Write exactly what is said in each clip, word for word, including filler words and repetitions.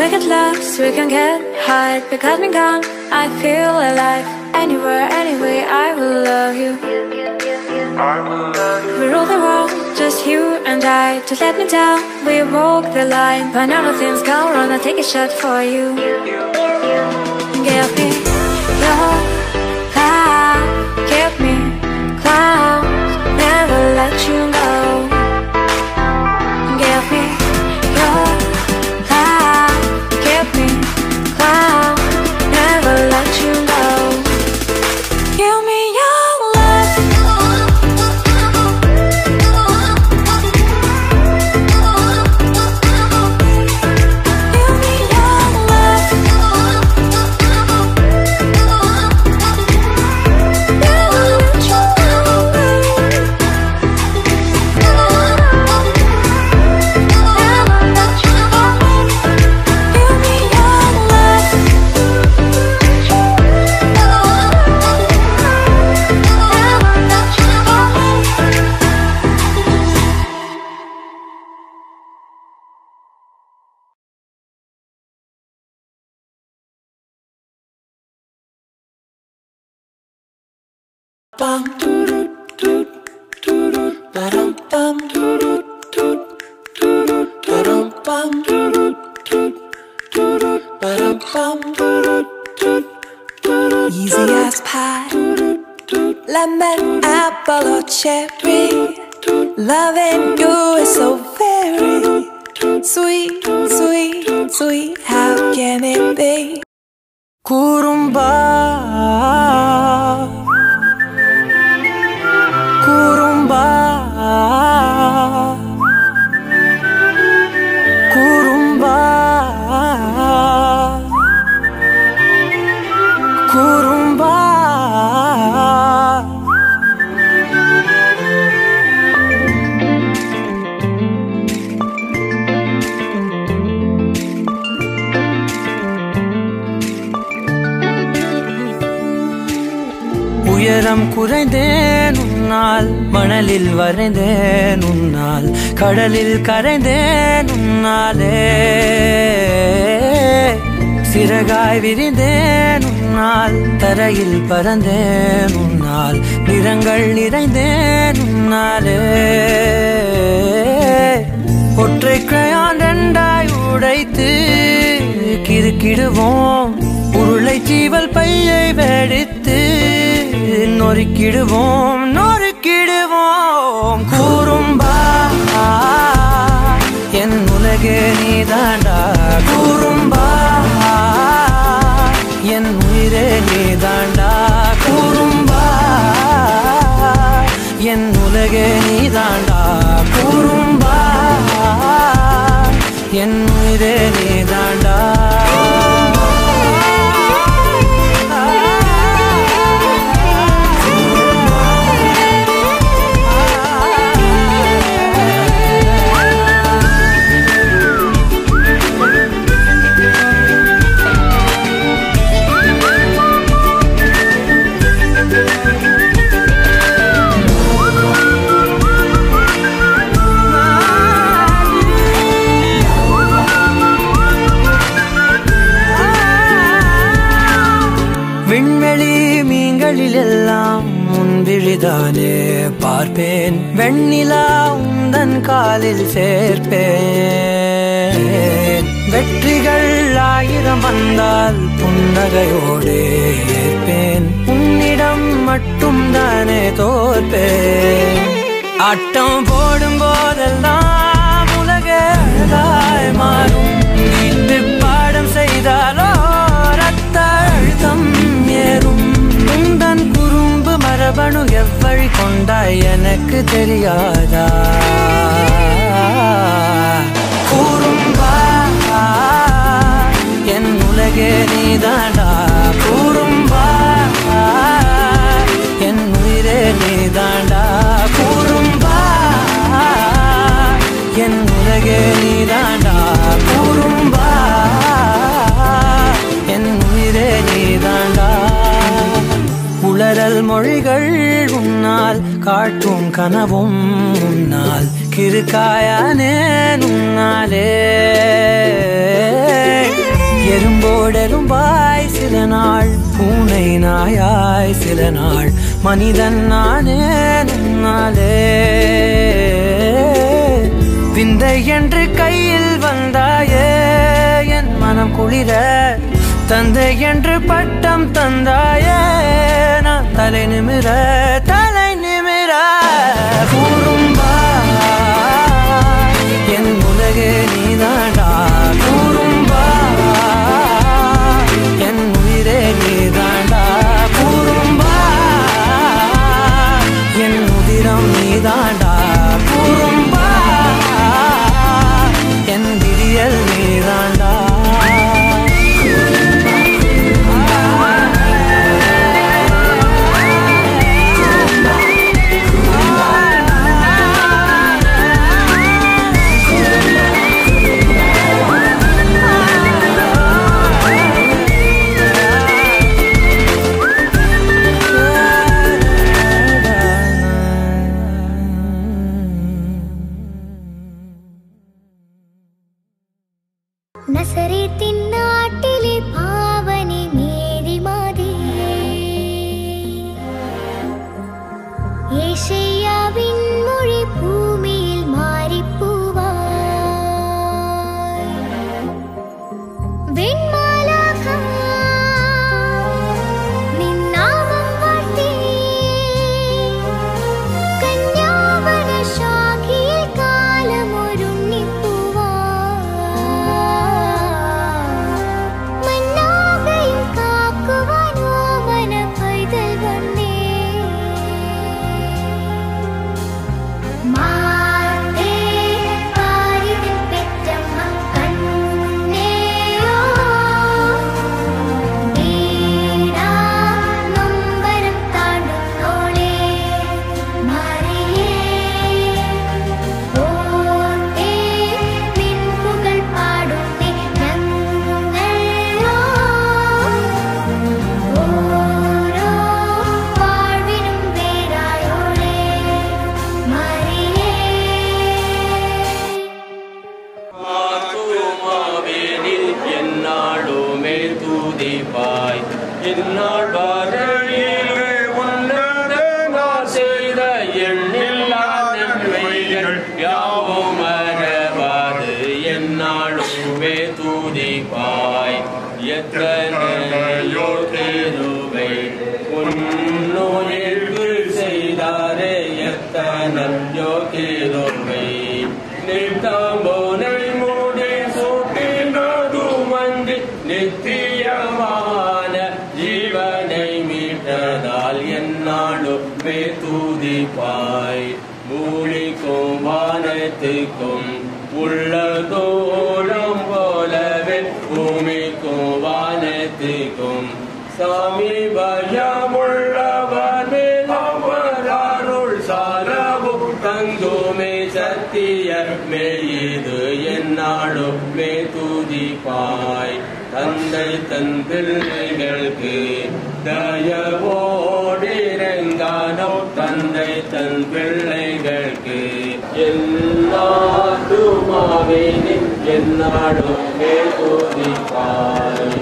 get lost, we can get high. Because me gone, I feel alive. Anywhere, anyway, I will love you. I will love you. We rule the world, just you and I. Just let me down, we walk the line. But none of things go wrong, I'll take a shot for you. Give me your love, give me clouds, never let you go. Give me your love, give me clouds, never let you go. Give me your love. Give me your love. Never let you go. Never let you go. Give me your love. Bum doot doot doot ba-dum bum doot doot doot ba-dum bum doot doot doot ba-dum bum doot doot doot. Easy as pie, lemon, apple or cherry. Loving you is so very sweet, sweet, sweet. How can it be? Kurumba, kurumba, kurumba, kurumba. உயரம் குறைந்தேன் உன்னால், மணலில் வரைந்தேன் உன்னால், கடலில் கரைந்தேன் உன்னாலே. சிறகாய் விரிந்தேன் உன்னால், தரையில் பறந்தேன் உன்னால், நிறங்கள் நிறைந்தேன் உன்னாலே. ஒற்றை கிரையான் ரெண்டாய் உடைத்து கிறுக்கிடுவோம், உருளை சீவல் பையை வெடித்து நொறுக்கிடுவோம், நொறுக்கிடுவோம். கூறும்பா என் உலகே நீதாண்டா, கூறும்பா என் உயிரே நீதாண்டா, கூறும்பா என் உலகே நீதாண்டா, கூறும்பா என் உயிரே நீதாண்டா. விண்வெளி மீன்களிலெல்லாம் முன்விழிதானே பார்ப்பேன், வெண்ணிலா உந்தன் காலில் சேர்ப்பேன். வெற்றிகள் ஆயிரம் வந்தால் புன்னகையோடு ஏற்பேன், உன்னிடம் மட்டும் தானே தோற்பேன். ஆட்டம் போடும் போதெல்லாம் உலக அழகாய் மாறும், வீட்டு பாடம் செய்தாலோ ரத்த அழுத்தம் ஏறும். உந்தன் குறும்பு மரபணு எவ்வழி கொண்டாய் எனக்கு தெரியாதா? கூறும்பா என் உலகே நீதாண்டா, கூறும்பா என் உயிரே நீதாண்டா, கூறும்பா என் உலகே நீதாண்டா, கூறும்பா என் உயிரே நீதாண்டா. உளறல் மொழிகள் உன்னால் காட்டும் கனவும் உன்னால் கிருக்காயானே உன்னாலே எறும்போடெரும்பாய் சில நாள் பூனை நாயாய் சில நாள் மனிதன் நானே உன்னாலே விந்தை என்று கையில் வந்தாயே என் மனம் குளிர தந்தை என்று பட்டம் தந்தாயே நான் தலை நிமிர தலை நிமிர கூறும்பா என் உலகே நீதாண்டா கூறும்பா என் உயிரே நீதாண்டா கூறும்பா என் உதிரம் நீதாண்டா கூறும்பா என் விடியல் நீதாண்டா நசரேத்தின் நாட்டிலே பாவனி மேரி மாதே ஏசையாவின் மொழி பூமியில் மாறிப்பூவாய் வெண்மாலாகா நின் நாமம் வார்த்தே கன்யாவர சாகியில் காலமொரும் உள்ளதோரம் போலவே பூமிக்கும் வானத்திற்கும் சாமி பயமுள்ளவர் மேலவராருள் சாரவும் தங்குமே சத்தியமே இது என்னாலுமே துதிப்பாய் தந்தை தன் பிள்ளைகளுக்கு தயவோடிரங்கானோ தந்தை தன் பிள்ளைகளுக்கு எல்லாதுமாவே என்னாலுமே துதிப்பாய்.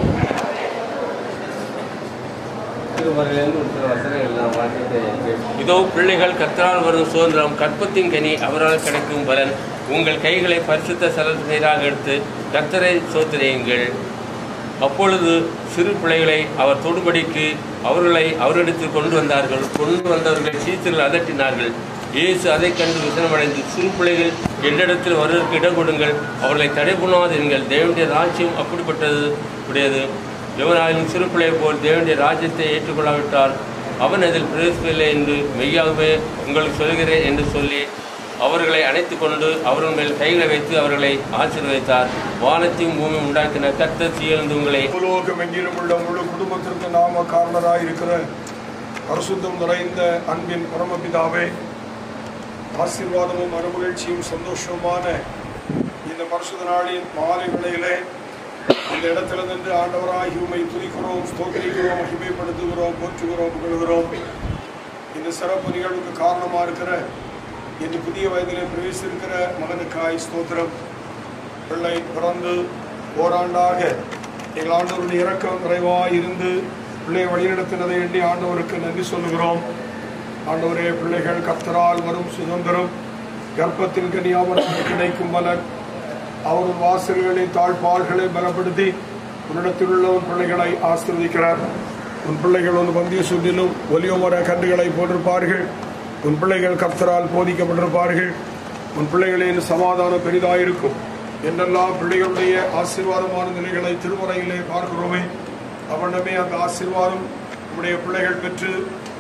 இதோ பிள்ளைகள் கர்த்தரால் வரும் சுதந்திரம் கற்பத்தின் கனி அவரால் கிடைக்கும் பலன். உங்கள் கைகளை பரிசுத்த சரல் நீராக எடுத்து கர்த்தரை சோதனையுங்கள். அப்பொழுது சிறு பிள்ளைகளை அவர் தொடுபடிக்கு அவர்களை அவரிடத்தில் கொண்டு வந்தார்கள். கொண்டு வந்தவர்கள் சீசர்கள் அதட்டினார்கள். இயேசு அதை கண்டு விசனமடைந்து சிறு பிள்ளைகள் என்னிடத்தில் வருவதற்கு இடம் கொடுங்கள், அவர்களை தடை பண்ணாதீர்கள், தேவனுடைய ராஜ்யம் அப்படிப்பட்டது உடையது. எவனாலும் சிறு பிள்ளை போல் தேவனுடைய ராஜ்யத்தை ஏற்றுக்கொள்ளாவிட்டால் அவன் அதில் பிரவேசிக்கவில்லை என்று மெய்யாகவே உங்களுக்கு சொல்கிறேன் என்று சொல்லி அவர்களை அணைத்து கொண்டு அவர்கள் மேல் கைகளை வைத்து அவர்களை ஆசீர்வதித்தார். வானத்தையும் பூமியும் உண்டாக்கின கர்த்தர் சீர்ந்து உங்களை உலோகம் எங்கிலும் உள்ள முழு குடும்பத்திற்கு நாம காரணராக இருக்கிற பரிசுத்தம் நிறைந்த அன்பின் பரமபிதாவே, ஆசீர்வாதமும் மறுமகிழ்ச்சியும் சந்தோஷமான இந்த பரிசுத்த நாளின் மாலை வேளையிலே இந்த இடத்துல நின்று ஆண்டவராகி உம்மை துதிக்கிறோம், ஸ்தோத்திரிக்கிறோம், மகிமைப்படுத்துகிறோம், போற்றுகிறோம், புகழ்கிறோம். இந்த சிறப்பு நிகழ்வுக்கு காரணமாக இருக்கிற இந்த புதிய வயதில் பிரவேசித்திருக்கிற மகனுக்காய் ஸ்தோத்திரம். பிள்ளை பிறந்து ஓராண்டாக எங்கள் ஆண்டவருடைய இரக்கம் நிறைவாக இருந்து பிள்ளை வழிநடத்தினதை எண்ணி ஆண்டவருக்கு நன்றி சொல்லுகிறோம். ஆண்டவரே, பிள்ளைகள் கர்த்தரால் வரும் சுதந்திரம், கர்ப்பத்தின் கனியாவராக கிடைக்கும் பலன், அவரும் வாசல்களை தாழ்பால்களை பலப்படுத்தி உன்னிடத்தில் உள்ள உன் பிள்ளைகளை ஆசீர்வதிக்கிறார். உன் பிள்ளைகள் உன் பந்திய சுற்றிலும் ஒலியோமர கன்றுகளை போட்டிருப்பார்கள். உன் பிள்ளைகள் கர்த்தரால் போதிக்கப்பட்டிருப்பார்கள். உன் பிள்ளைகளின் சமாதானம் பெரிதாயிருக்கும் என்றெல்லாம் பிள்ளைகளுடைய ஆசீர்வாதமான நிலைகளை திருமறையிலே பார்க்கிறோமே. அவனமே அந்த ஆசீர்வாதம் நம்முடைய பிள்ளைகள் பெற்று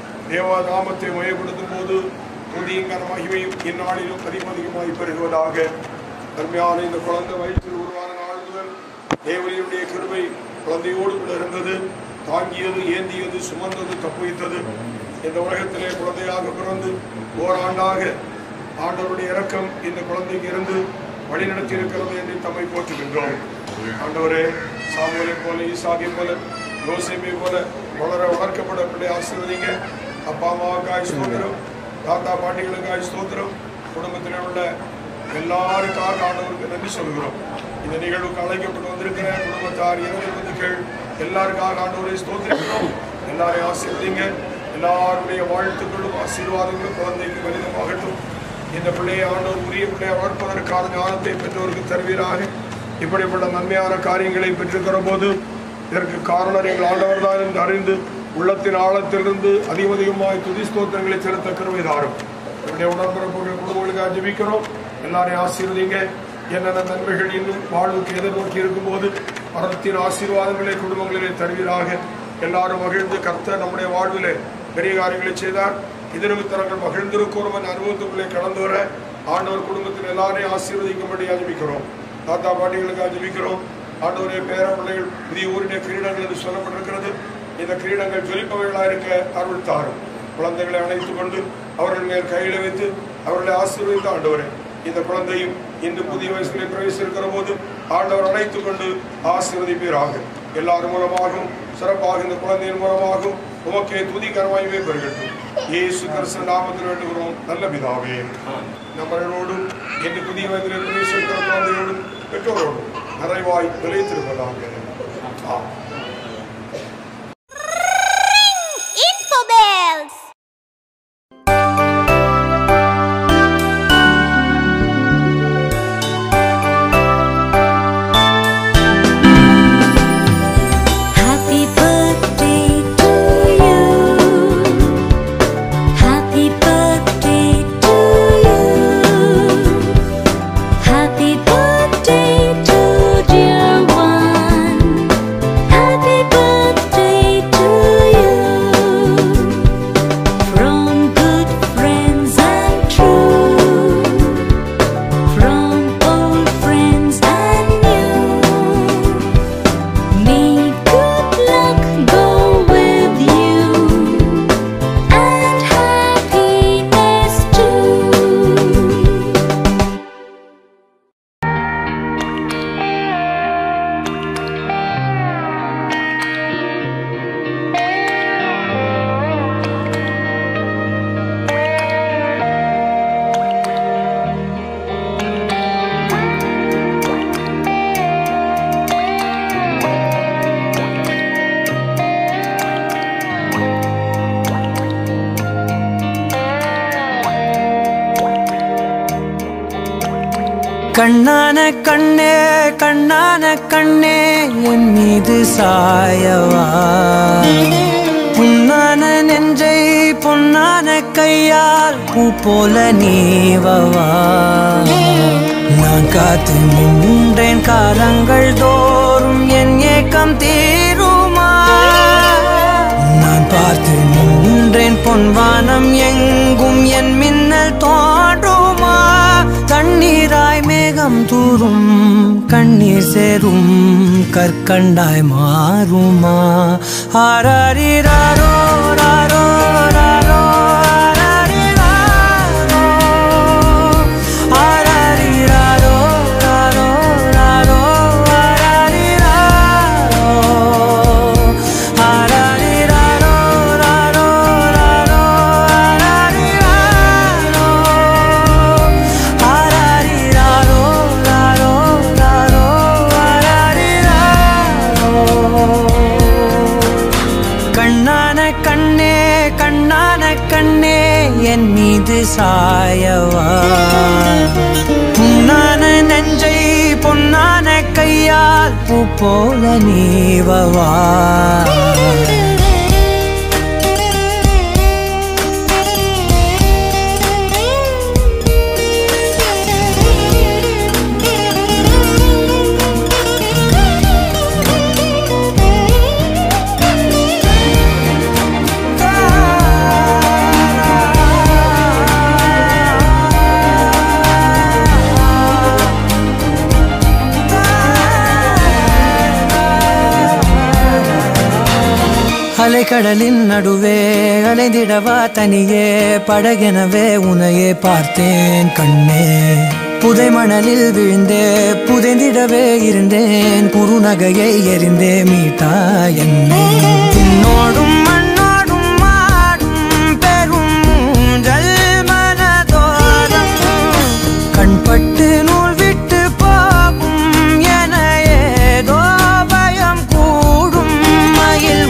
தேவநாமத்தை மையப்படுத்தும் போது துதியின் மகிமையும் இந்நாளிலும் அதிகமாக பெருகுவதாக. கருமையான இந்த குழந்தை வயிற்றில் உருவான நாள் முதல் தேவனுடைய கிருபை குழந்தையோடு கூட இருந்தது. தாங்கியது, ஏந்தியது, சுமந்தது, தப்புவித்தது. இந்த உலகத்திலே குழந்தையாக பிறந்து ஓராண்டாக ஆண்டவருடைய இரக்கம் இந்த குழந்தைக்கு இருந்து வழிநடத்தி இருக்கிறது என்று தம்மை போற்றுகின்றோம். ஆண்டவரே, சாமுவேலை போல, ஈசாக்கை போல, யோசேப்பை போல வளர வளர்க்கப்பட பிள்ளை ஆசீர்வதிங்க. அப்பா அம்மாவுக்காய் ஸ்தோத்திரம், தாத்தா பாட்டிகளுக்காய் ஸ்தோத்திரம். குடும்பத்தில் உள்ள எல்லாருக்காக ஆண்டவருக்கு நன்றி சொல்கிறோம். இந்த நிகழ்வுக்கு அழைக்கப்பட்டு வந்திருக்கிற குடும்பத்தார், இறந்த பந்துக்கள் எல்லாருக்காக ஆண்டவரை ஸ்தோத்திரிக்கிறோம். எல்லாரையும் ஆசீர்வதிங்க. எல்லாருடைய வாழ்த்துக்களும் ஆசீர்வாதங்களும் குழந்தைக்கு கணிதமாகட்டும். இந்த பிள்ளையை ஆண்டவர் உரிய பிள்ளையை வளர்ப்பதற்கான ஞானத்தை பெற்றோருக்கு தருவீராக. இப்படிப்பட்ட நன்மையான காரியங்களை பெற்றிருக்கிற போது இதற்கு காரணம் எங்கள் ஆண்டவர் தான் என்று அறிந்து உள்ளத்தின் ஆழத்திலிருந்து அதிகம் அதிகமாய் துதி ஸ்தோத்திரங்களை செலுத்த கிருபை தாரும். என்னுடைய உடன்பிறப்புகள் குடும்பங்களுக்காக ஜெபிக்கிறோம். எல்லாரையும் ஆசீர்வதிங்க. என்னென்ன நன்மைகள் இன்னும் வாழ்வுக்கு எதிர்நோக்கி இருக்கும் போது மரணத்தின் ஆசீர்வாதங்களை குடும்பங்களிலே தருவீராக. எல்லாரும் மகிழ்ந்து கர்த்தர் நம்முடைய வாழ்விலே பெரிய காரியங்களை செய்தார். இதற்கு மகிழ்ந்திருக்கிறோம் என்ற அனுபவத்துக்குள்ளே கடந்து வர ஆண்டவர் குடும்பத்தில் எல்லாரையும் ஆசீர்வதிக்கும்படி ஜெபிக்கிறோம். தாத்தா பாட்டிகளுக்காக ஜெபிக்கிறோம். ஆண்டவரே, பேர பிள்ளைகள் புதிய ஊரின் கிரீடங்கள் என்று சொல்லப்பட்டிருக்கிறது. இந்த கிரீடங்கள் ஜொலிப்பவைகளாக இருக்க அருள் தாரும். குழந்தைகளை அணைத்துக் கொண்டு அவர்கள் மேல் கையில வைத்து அவர்களை ஆசீர்வதித்து ஆண்டவரே, இந்த குழந்தையும் இன்று புதிய வயசுகளை பிரவேசிக்கிற போது ஆண்டவர் அணைத்துக் கொண்டு ஆசீர்வதிப்பீராக. எல்லாரும் மூலமாகவும் சிறப்பாக இந்த குழந்தையின் மூலமாகவும் உமக்கே துதி கரமாய்வே பெருகட்டும். இயேசு கிறிஸ்து நாமத்தில் வேண்டுகிறோம் நல்ல பிதாவே. நம்மளோடும் இன்று புதிய வயதில் பிரவேசிக்கிற குழந்தையோடும் பெற்றோரோடும் நிறைவாய் நிலைத்திருப்பதாக. கண்ணான கண்ணே கண்ணான கண்ணே என் மீது சாயவா, புண்ணான நெஞ்சை பொன்னான கையால் பூ போல நீவவா. நான் காத்து நின்றேன் காலங்கள் தோறும் என் ஏக்கம் தீருமா. நான் பார்த்து நின்றேன் பொன்வானம் எங்கும் என் மின்னல் தோன்றுமா. தண்ணீராய் மேகம் தூரும் கண்ணீர் சேரும் கற்கண்டாய் மாறுமா. ஆராரிராரோ ராரோ ராரோ சாயவா பொன்னான நெஞ்சை பொன்னான கையால் பூ போல நீவவா அலைக்கடலின் நடுவே அலைந்திடவா தனியே படகெனவே உனையே பார்த்தேன் கண்ணே புதை மணலில் விழுந்தே புதைந்திடவே இருந்தேன் குறுநகையை எறிந்தே மீட்டா என்னை உன்னோடும் மண்ணோடும் மாடும் பெரும் ஊஞ்சல் மனதோரம் கண்பட்டு நூல் விட்டு போகும் என ஏதோ பயம் கூடும் மயில்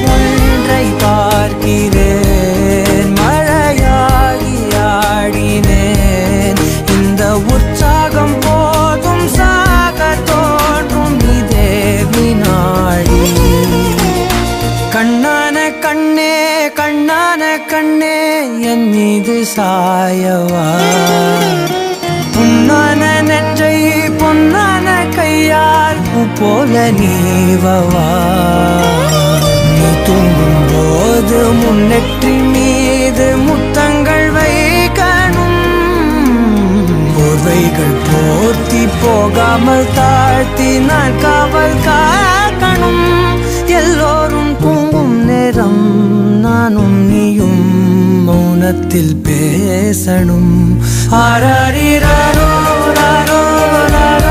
பார்க்கிறேன் மழையாகி ஆடினேன் இந்த உற்சாகம் போதும் சாக தோன்றும் இதே வினாடி கண்ணான கண்ணே கண்ணான கண்ணே என் மீது சாயவா பொன்னான நெஞ்சை பொன்னான கையால் பூ போல நீவவா நீ தூங்கும் போது முன்னெற்றி மீது முத்தங்கள் வைக்கணும் போர்வைகள் போர்த்தி போகாமல் தாழ்த்தி நான் காவல் காக்கணும் எல்லோரும் தூங்கும் நேரம் நானும் நீயும் மௌனத்தில் பேசணும் ஆராரிராரோ ராரோ ராரோ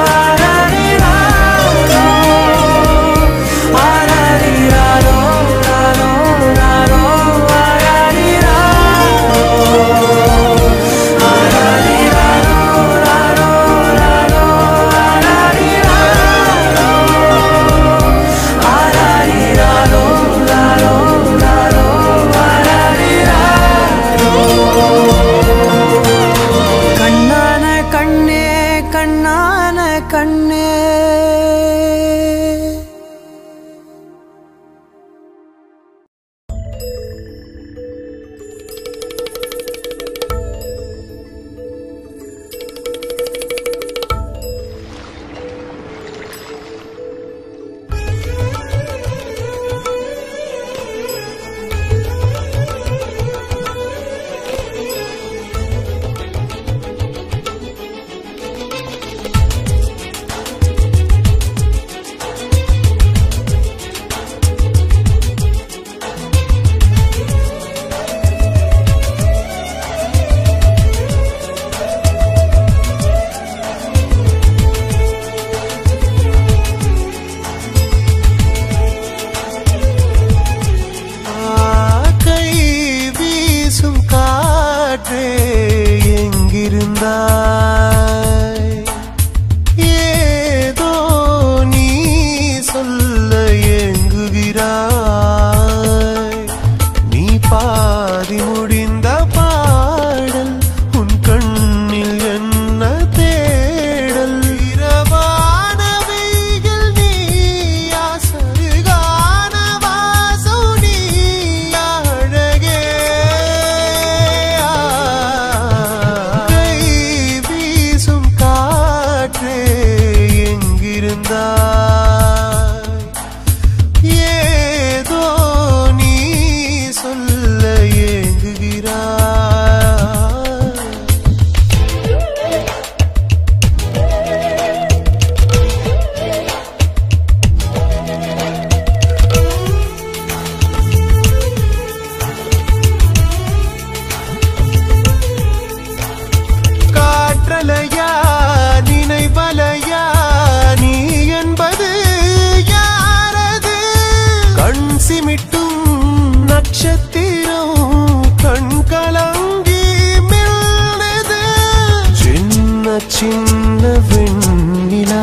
சின்ன வெண்ணிலா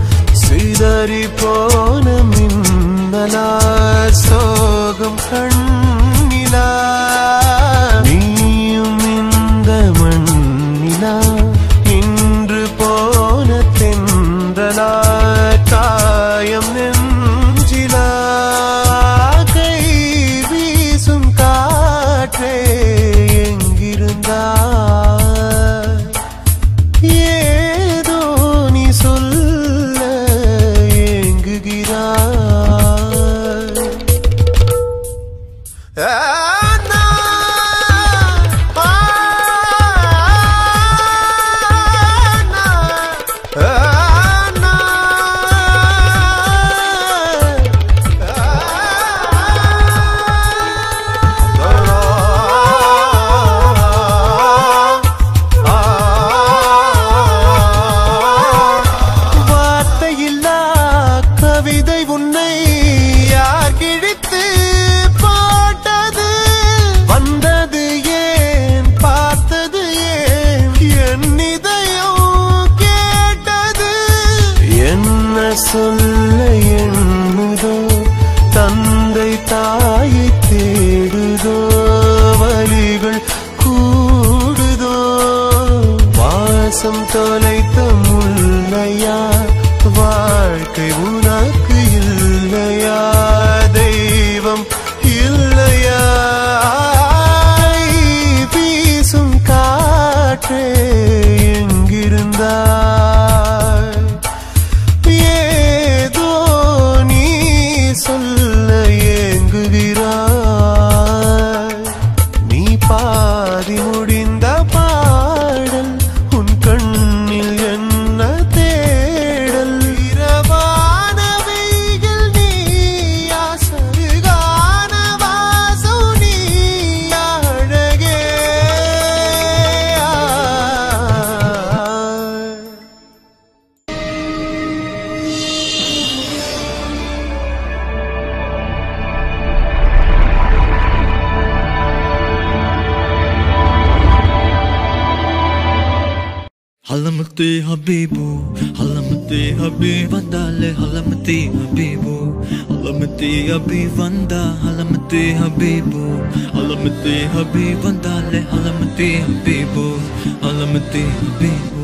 சிதறி போன மின்னலா சோகம் கண்ணிலா நீயும் இந்த மண் சொல்ல எண்ணுதோ தந்தை தாயை தேடுதோ வலிகள் கூடுதோ வாசம் தொலைத்த முல்லையா வாழ்க்கை உனக்கு இல்லையா தெய்வம் இல்லையா வீசும் காற்றே எங்கிருந்தாய் ஏதோ நீ சொல்ல ஏங்குகிறாய் நீ பாதி முடிந்த பாடல் உன் கண்ணில் என்ன தேடல் இரவான வெயில் நீ ஆசருகான வாசம் நீ அழகே Halamati Habibu, Halamati Habib Vandale, Halamati Habibu, Halamati Habib Vanda, Halamati Habibu, Halamati Habib Vandale, Halamati Habibu, Halamati Habibu.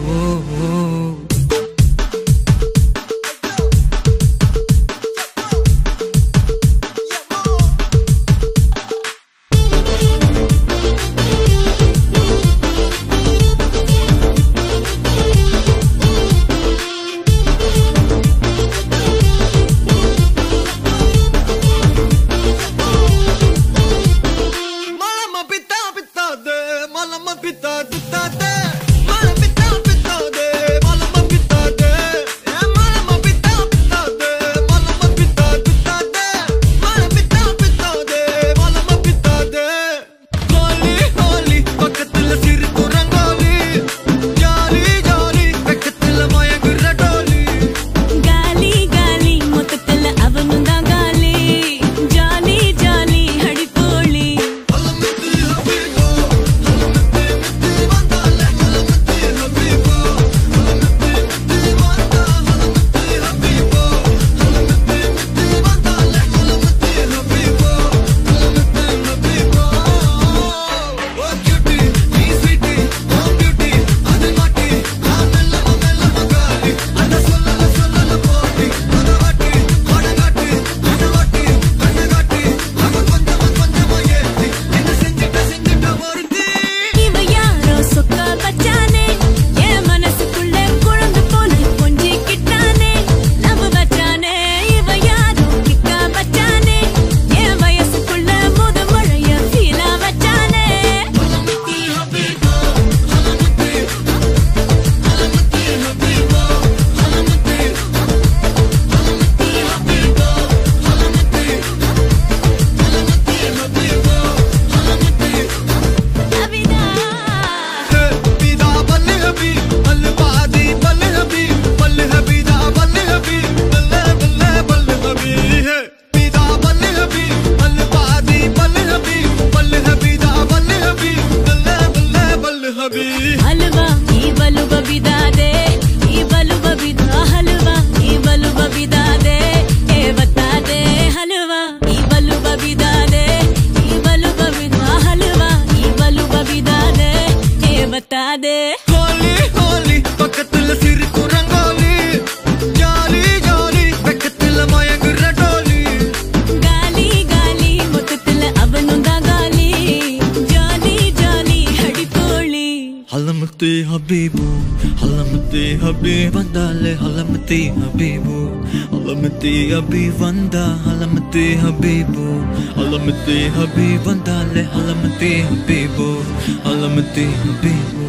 Halamati Habibu, Halamati Habib Vandale, Halamati Habibu, Halamati Habib Vanda, Halamati Habibu, Halamati Habib Vandale, Halamati Habibu, Halamati Habibu.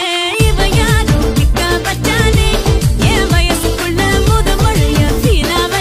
Feel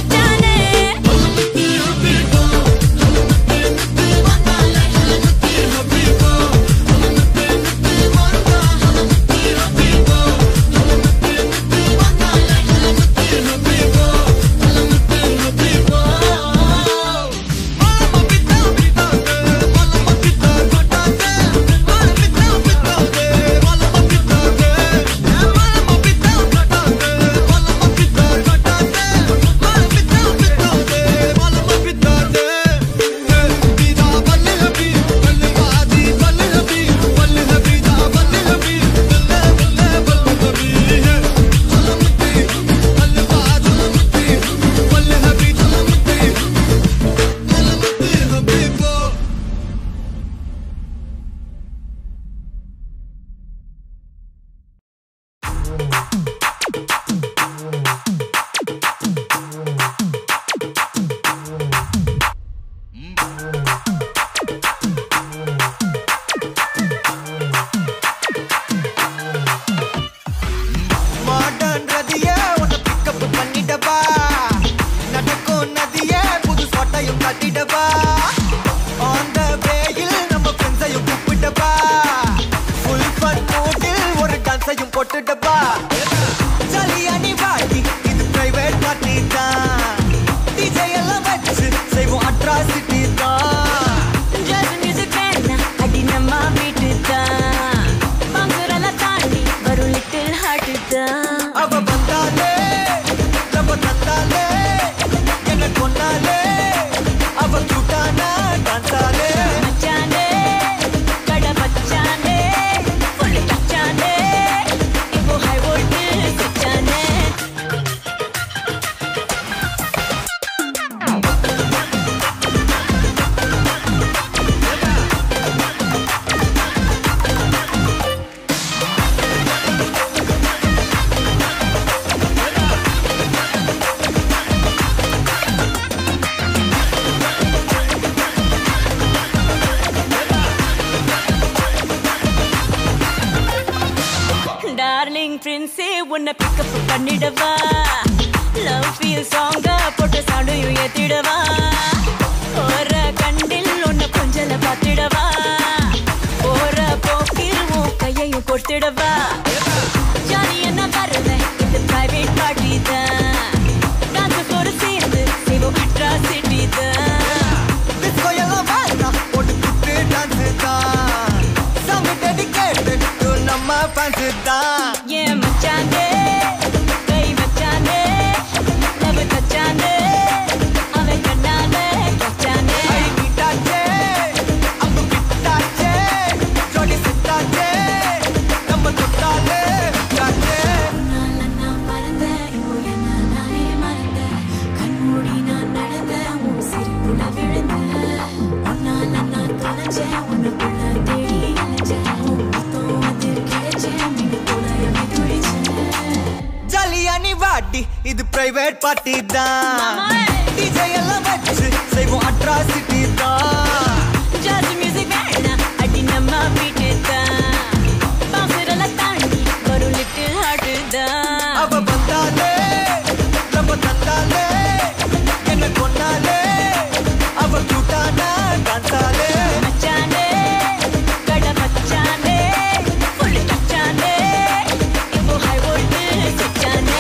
உன்னை pick up பண்ணிடவா love feel சாங்கா போட்டு சாண்டையும் ஏத்திடவா ஒரு கண்டில் உன்னை கொஞ்சல பார்த்திடவா ஒரு போக்கில் உன் கையையும் கொடுத்திடவா ஜாலி என்ன வருவேன் இது பிரைவேட் பார்ட்டி தான் டான்ஸ் போட சேர்ந்து செய்வோம் அட்ராசிட்டி தான் டிஸ்கோ எல்லாம் வேண்டாம் போட்டு குத்து டான்ஸ் தான் சாங் டெடிகேட்டட் டு நம்ம ஃபேன்ஸ் தான் ஏன் மச்சானே கை வச்சானே லவ் தச்சானே அவன் கண்ணாலே கச்சானே ஐ கிட்டாச்சே அப்பு கிட்டாச்சே ஜோடி சித்தாச்சே நம்ம தொட்டாலே காச்சே நாள நான் மறந்தேன் இப்போ என்ன நானே மறந்தேன் கண்மூடி நான் நடந்தேன் உன் சிரிப்புல விழுந்தேன் உன்னால நான் கலைஞ்சேன் உனக்குள்ள தேடி அலைஞ்சேன் உன் முத்தம் அதில் கிடைச்சேன் மினி போல எம்மை துடிச்சேன் ஜாலியா நீ வாடி இது பிரைவேட் பார்ட்டி தான் டிஜே எல்லாம் வச்சு செய்வோம் அட்ராசிட்டி தான் ஜாஸ் மியூசிக் வேணாம் அடி நம்ம வீட்டு தான் பாசுரெல்லாம் தாண்டி ஒரு லிட்டில் ஹார்ட் தான் அவ வந்தாலே நம்ம தந்தாலே என்ன கொன்னாலே அவ கூட்டானா டான்ஸாலே மச்சானே கட மச்சானே ஃபுல் டச்சானே இப்போ ஹை வோல்டேஜ் சுச்சானே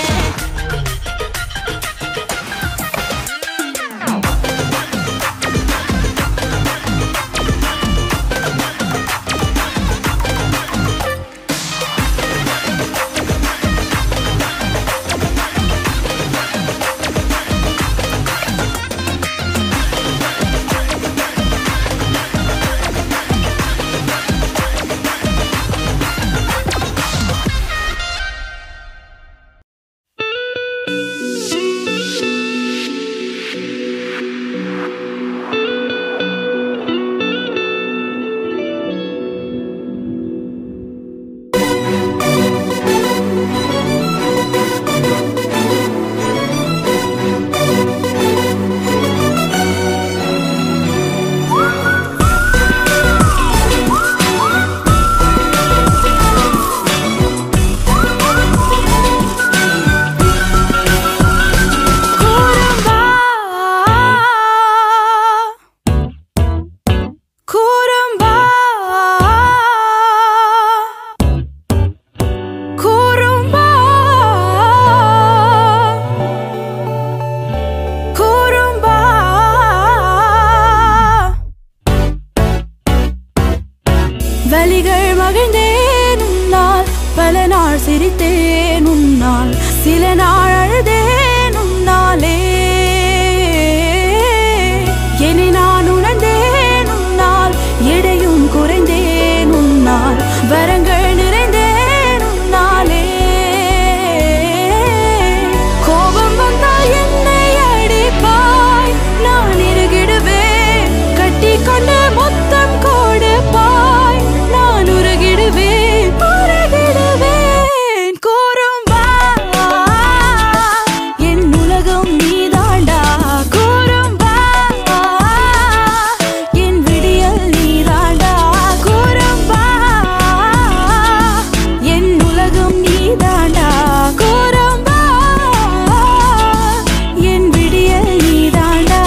கூறும்பா கூறும்பா கூறும்பா வலிகள் மகிழ்ந்தேன் உன்னால் பல நாள் சிரித்தேன் உன்னால் சில நாள் அழுதேன் உன்னாலே என்னை நான் உணர்ந்தேன் உன்னால் எடையும் குறைந்தேன் உன்னால் வரங்கள் நிறைந்தேன் உன்னாலே கோபம் வந்தால் என்னை அடிப்பாய் நான் இறுகிடுவேன் கட்டி கொண்டு மொத்தம் கொடுப்பாய் நான் உருகிடுவேன் உருகிடுவேன் கூறும்பா என் உலகம் நீதாண்டா கூறும்பா என் விடியல் நீதாண்டா கூறும்பா என் உலகம் நீதாண்டா கூறும்பா என் விடியல் நீதாண்டா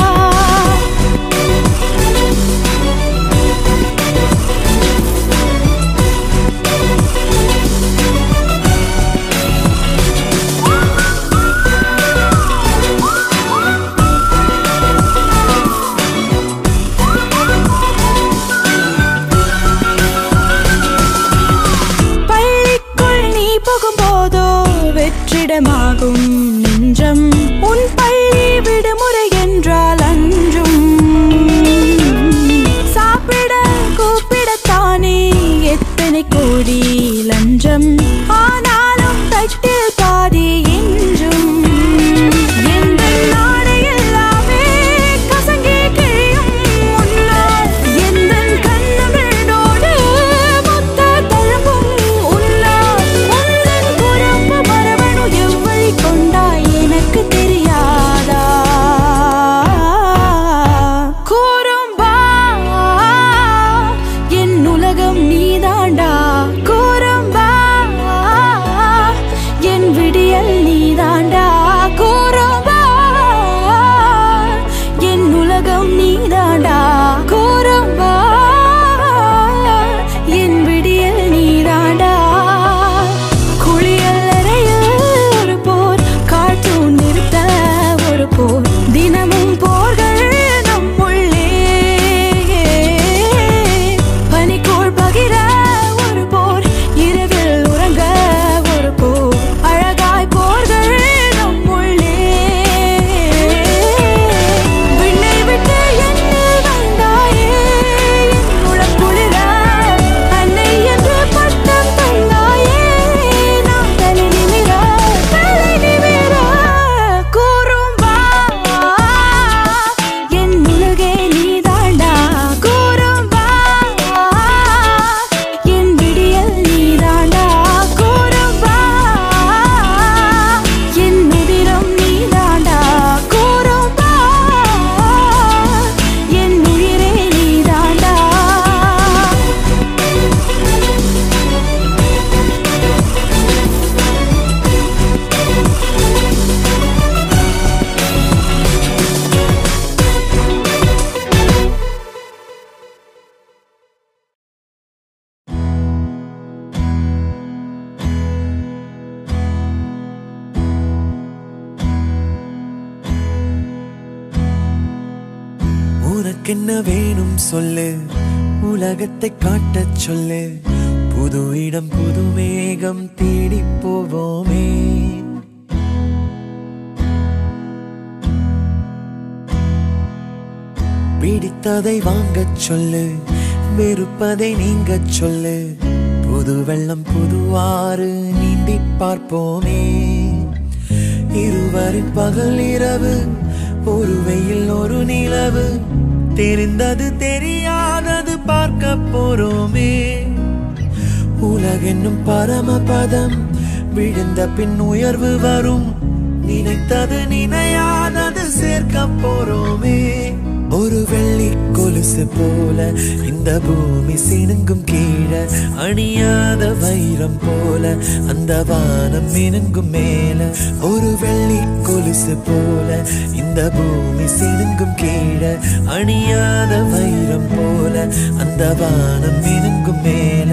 பள்ளிக்குள் நீ போகும்போதோ வெற்றிடமாகும் நெஞ்சம் உன் பள்ளி விடுமுறை என்றால் அன்றும் சாப்பிட கூப்பிடத்தானே எத்தனை கோடி லஞ்சம் ஆனாலும் தட்டில் பாதி என்றும் எங்கள் நாடு எல்லாமே கசங்கி கிழியும் முன்னால் எந்தன் கண்ணமிழோடு மொத்த தழும்பும் உன்னால் உந்தன் குறும்பு மரபணு எவ்வழி கொண்ட உனக்கென்ன வேணும் சொல்லு, உலகத்தை காட்டச் சொல்லு, புது இடம் புது மேகம் தேடி போவோமே. பிடித்ததை வாங்கச் சொல்லு, வெறுப்பதை நீங்கச் சொல்லு, புது வெள்ளம் புது ஆறு நீந்தி பார்ப்போமே. இருவரின் பகல் இரவு, ஒரு வெயில் ஒரு நிலவு, தெரிந்தது தெரியாதது பார்க்க போறோமே. உலகென்னும் பரமபதம், விழுந்த பின் உயர்வு வரும், நினைத்தது நினையாதது சேர்க்க போறோமே. ஒரு வெள்ளி கொலுசு போல இந்த பூமி சினுங்கும் கீழே, அணியாத வைரம் போல அந்த வானம் மினுங்கும் மேல. ஒரு வெள்ளி கொலுசு போல இந்த பூமி சினுங்கும் கீழே, அணியாத வைரம் போல அந்த வானம் மினுங்கும் மேல.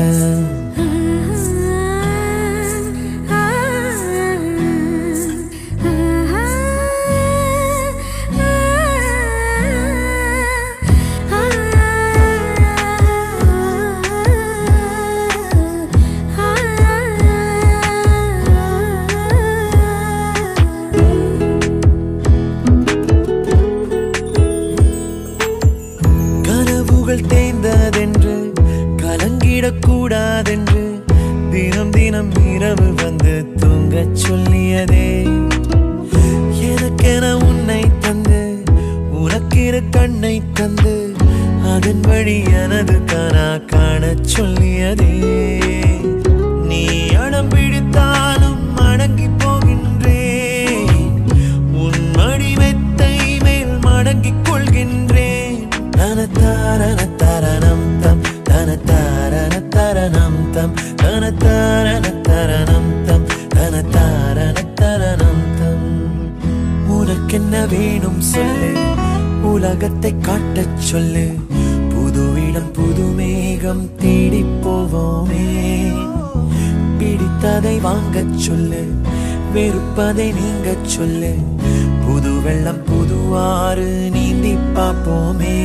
தேய்ந்ததென்று கலங்கிடக்கூடாதென்று தினம் தினம் இரவு வந்து தூங்கச் சொல்லியதே. எனக்கென உன்னை தந்து உனக்கிற கண்ணை தந்து அதன் வழி எனது கனா காணச் சொல்லியதே. நீ அடம் பிடித்தாலும் அடங்கி போகின்றேன், உன் மடி மெத்தை மேல் மடங்கிக் கொள்கின்றேன். தனத்தாரண தரணம் தம் தனத்தாரண தரணம் தம் தனத்தாரண தரணம் தம் தனத்தாரண தரணம் தம். உனக்கென்ன வேணும் சொல்லு, உலகத்தை காட்டச் சொல்லு, புது இடம் புது மேகம் தேடி போவோமே. பிடித்ததை வாங்கச் சொல்லு, வெறுப்பதை நீங்கச் சொல்லு, புது வெள்ளம் புது ஆறு நீந்தி பார்ப்போமே.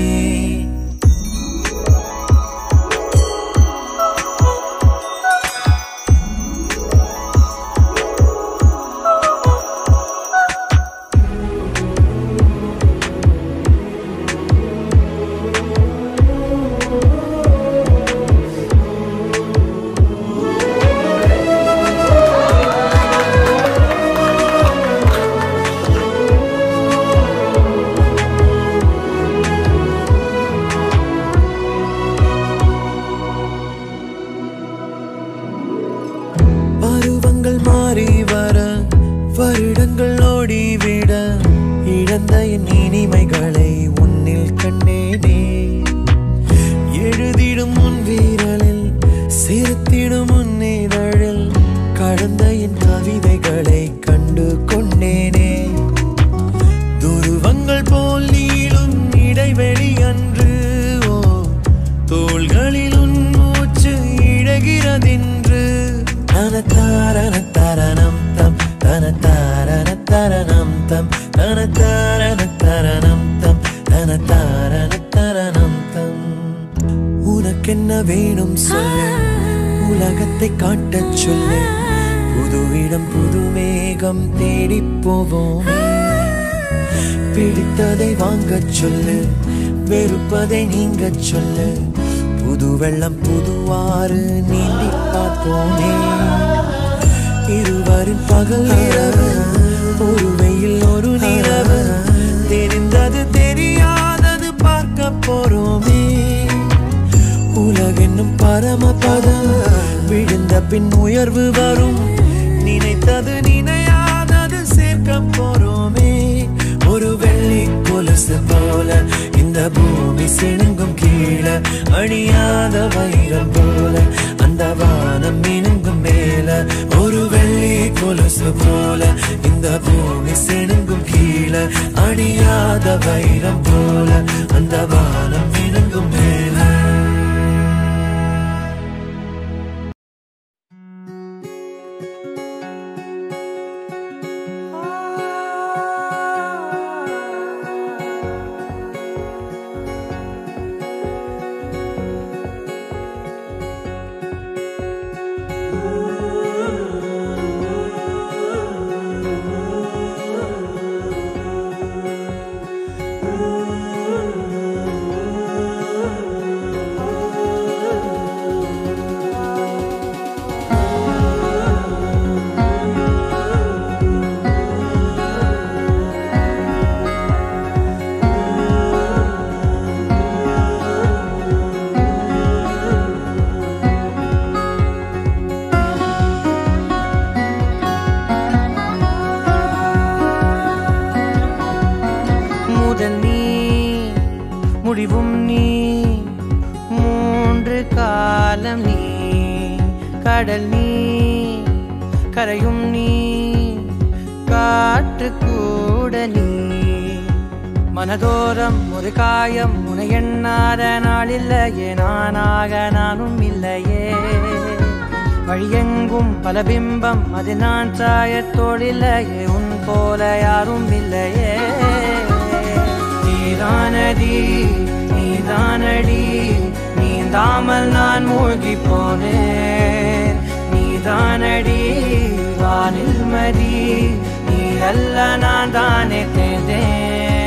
மாறி வர வருடங்கள் ஓடிவிட, இழந்த என் இனிமைகளை உன்னில் கண்டேனே. எழுதிடும் உன் வீரலில் சிரித்திடும் உன் இதழில் கடந்த என் கவிதைகளை கண்டு கொண்டேனே. துருவங்கள் போல் நீளும் இடைவெளி அன்று, ஓ தோள்களில் உன் மூச்சு இழகிறதென்று. தனத்தாரண தரணம் தம் தனத்தாரண தரணம் தம் தனத்தாரண தரணம் தம் தனத்தாரண தரணம் தம். உனக்கென்ன வேணும் சொல்லு, உலகத்தை காட்டச் சொல்லு, புது இடம் புது மேகம் தேடி போவோம். பிடித்ததை வாங்கச் சொல்லு, வெறுப்பதை நீங்கச் சொல்லு, புது வெள்ளம் புது ஆறு நீந்தி பார்ப்போமே. இருவரின் பகல் இரவு, ஒரு வெயில் ஒரு நிலவு, தெரிந்தது தெரியாதது பார்க்க போறோமே. உலகென்னும் பரமபதம், விழுந்த பின் உயர்வு வரும், நினைத்தது நினையாதது சேர்க்க போறோமே. ஒரு வெள்ளி கொலுசு போல இந்த பூமி சினுங்கும் கீழே, அணியாத வைரம் போல அந்த வானம் மினுங்கும் மேல. ஒரு வெள்ளி கொலுசு போல இந்த பூமி சினுங்கும் கீழே, அணியாத வைரம் போல அந்த வானம் மினுங்கும் மேல. முடிவும் நீ மூன்று காலம் நீ கடல் நீ கரையும் நீ காற்று கூட நீ மனதோரம் ஒரு காயம் உன எண்ணாத நாளில்லையே நானாக நானும் இல்லையே வழியெங்கும் பல பிம்பம் அது நான் சாயத்தோடில்லையே உன் போல யாரும் இல்லையே நீதானடி நீதானடி நீந்தாமல் நான் மூழ்கி போனேன் நீதானடி வானில் மதி நீ அல்ல நான் தானே தேர்ந்தேன்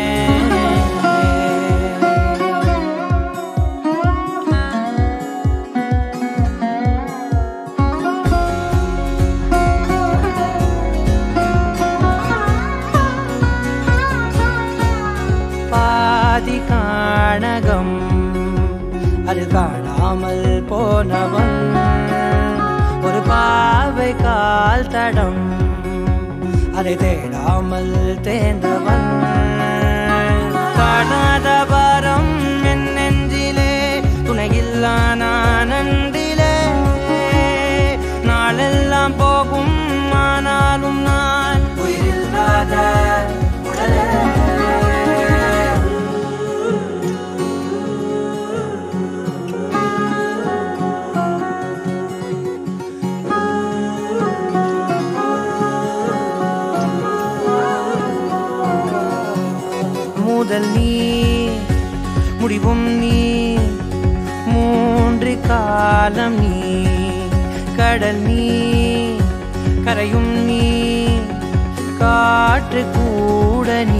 பாதி காணகம் அது காணாமல் போனவன் ஒரு பாவை கால் தடம் அதை தேடாமல் தேர்ந்தவன் காணாத பாரம் என் நெஞ்சிலே துணையில்லா நான் அன்றிலே நாளெல்லாம் போகும் ஆனாலும் நான் உயிரில்லாத உடலே முதல் நீ முடிவும் நீ மூன்று காலம் நீ கடல் நீ கரையும் நீ காற்று கூட நீ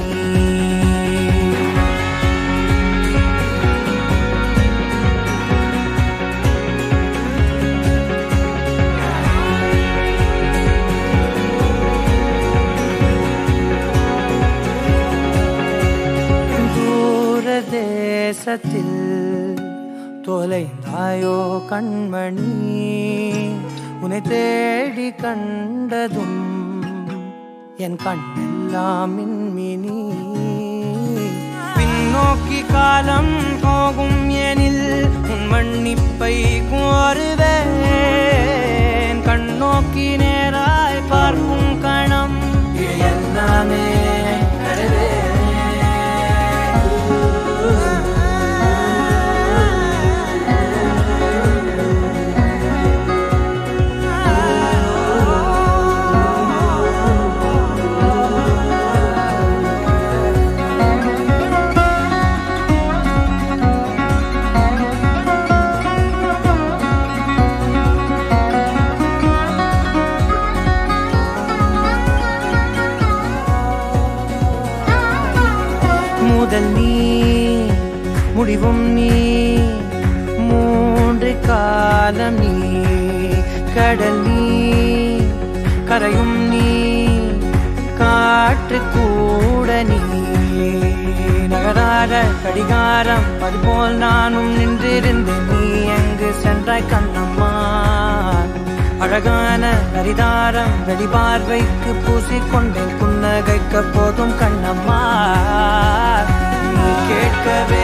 தேசத்தில் தொலைந்தாயோ கண்மணி உன்னை தேடி கண்டதும் என் கண்ணெல்லாம் மின்மினி பின்னோக்கி காலம் போகும் எனில் உன் மன்னிப்பை கோருவேன் கண்ணோக்கி நேராய் பார்க்கும் கணம் எல்லாமே நடுவே முதல் நீ முடிவும் நீ மூன்று காலம் நீ கடல் நீ கரையும் நீ காற்று கூட நீ நகராத கடிகாரம் அதுபோல் நானும் நின்றிருந்தேன் நீ எங்கு சென்றாய் கண்ணம்மா அழகான ஹரிதாரம் வெளிபார்வைக்கு பூசிக்கொண்டேன் புன்னகைக்க போதும் கண்ணம்மா நீ கேட்கவே